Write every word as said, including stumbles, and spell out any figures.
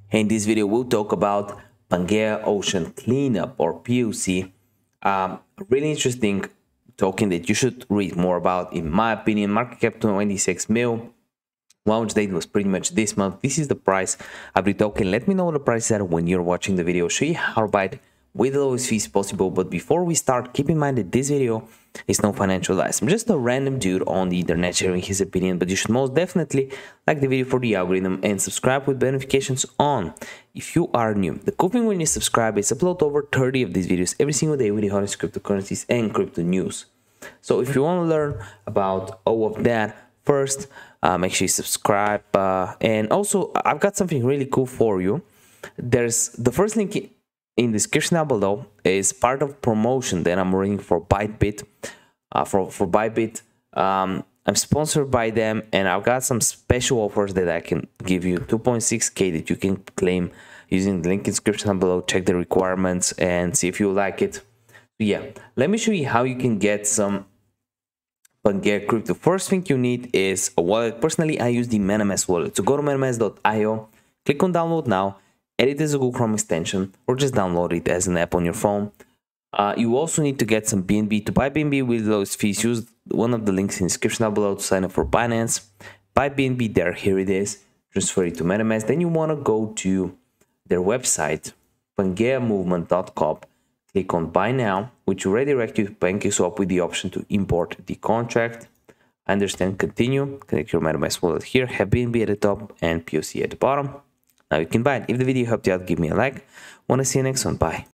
In this video, we'll talk about Pangea Ocean CleanUp or P O C. Um, really interesting token that you should read more about. In my opinion, market cap twenty-six mil. Launch date was pretty much this month. This is the price of the token. Let me know what the prices are when you're watching the video. Show you how to buy it with the lowest fees possible. But before we start, keep in mind that this video is no financial advice. I'm just a random dude on the internet sharing his opinion, but you should most definitely like the video for the algorithm and subscribe with notifications on if you are new. The cool thing when you subscribe is upload over thirty of these videos every single day with the hottest cryptocurrencies and crypto news. So if you want to learn about all of that, first, uh, make sure you subscribe. Uh, and also, I've got something really cool for you. There's the first link in the description down below is part of promotion that I'm running for Bybit. Uh, for for Bybit, um, I'm sponsored by them, and I've got some special offers that I can give you. two point six K that you can claim using the link in the description down below. Check the requirements and see if you like it. Yeah, let me show you how you can get some Pangea crypto. First thing you need is a wallet. Personally, I use the MetaMask wallet. So go to metamask dot i o, click on download now, add it as a Google Chrome extension, or just download it as an app on your phone. Uh, you also need to get some B N B. To buy B N B with those fees, use one of the links in the description down below to sign up for Binance. Buy B N B there, here it is. Transfer it to MetaMask. Then you want to go to their website, pangea movement dot com. Click on buy now, which will redirect you to Pancakeswap with the option to import the contract. Understand, continue, connect your MetaMask wallet here, have B N B at the top and P O C at the bottom. Now you can buy it. If the video helped you out, give me a like. Want to see you next one. Bye.